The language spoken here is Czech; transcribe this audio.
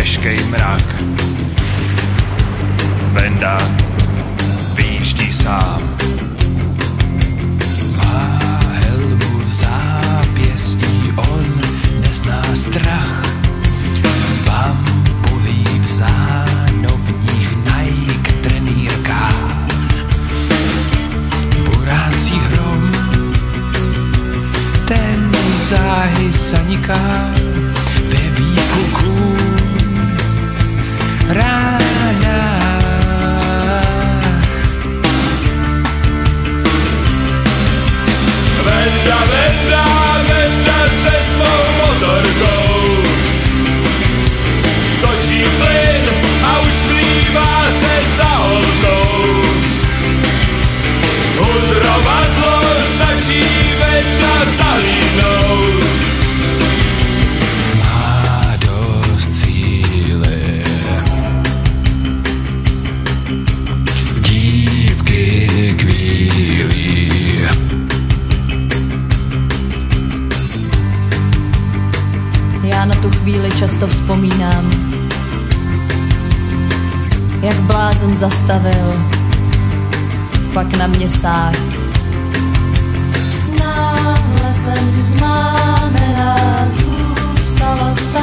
těžkej mrak. Benda vyjíždí sám. Má helmu v zápěstí, on nezná strach. Z bambulí v zánovních Nike trenýrkách. Buráncí hrom, ten záhy zaniká ve výfuku rána. Venda se svou motorkou točí plyn a už klívá se za holkou. Hudrovadlo stačí Venda zahlídnout. Má dost síly, dívky kvílí. Já na tu chvíli často vzpomínám, jak blázen zastavil, pak na mě sáhl. Náhle jsem zmámená, zůstala stát.